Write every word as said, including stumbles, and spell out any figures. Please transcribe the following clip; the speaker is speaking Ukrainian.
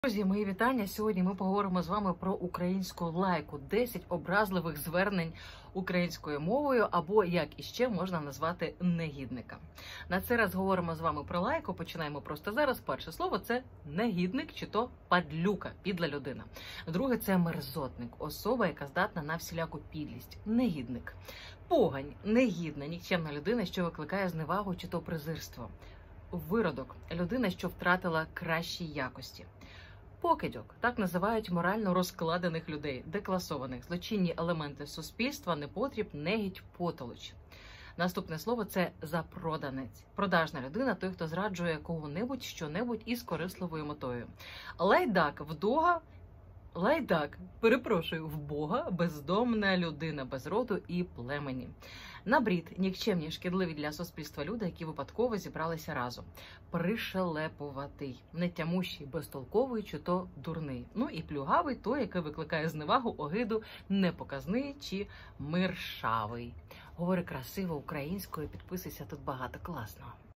Друзі, мої вітання. Сьогодні ми поговоримо з вами про українську лайку. десять образливих звернень українською мовою, або, як іще можна назвати, негідника. На цей раз говоримо з вами про лайку. Починаємо просто зараз. Перше слово – це негідник, чи то падлюка, підла людина. Друге – це мерзотник, особа, яка здатна на всіляку підлість. Негідник. Погань, негідна, нікчемна людина, що викликає зневагу чи то презирство. Виродок – людина, що втратила кращі якості. Покидьок – так називають морально розкладених людей, декласованих, злочинні елементи суспільства, непотріб, негідь, потолоч. Наступне слово – це запроданець. Продажна людина – той, хто зраджує кого-небудь, що-небудь із корисливою метою. Лайдак – вдога, лайдак, перепрошую, в Бога, бездомна людина, без роду і племені. Набрід – нікчемні, шкідливі для суспільства люди, які випадково зібралися разом. Пришелепуватий, нетямущий, безтолковий чи то дурний. Ну і плюгавий – той, який викликає зневагу, огиду, непоказний чи миршавий. Говори красиво українською, підписуйся, тут багато класного.